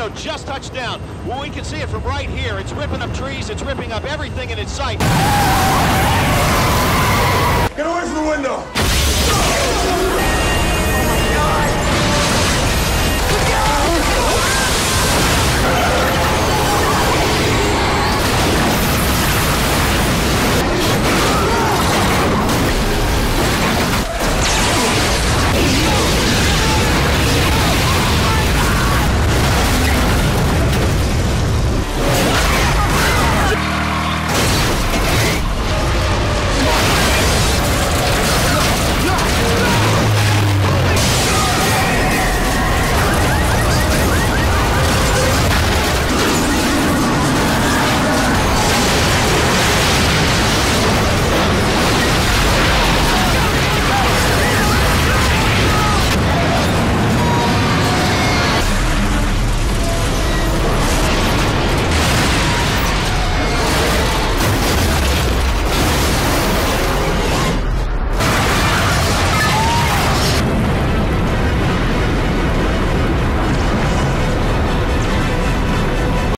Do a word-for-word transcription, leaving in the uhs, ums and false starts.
tornado just touched down. Well, we can see it from right here. It's ripping up trees. It's ripping up everything in its sight. Get away from the window!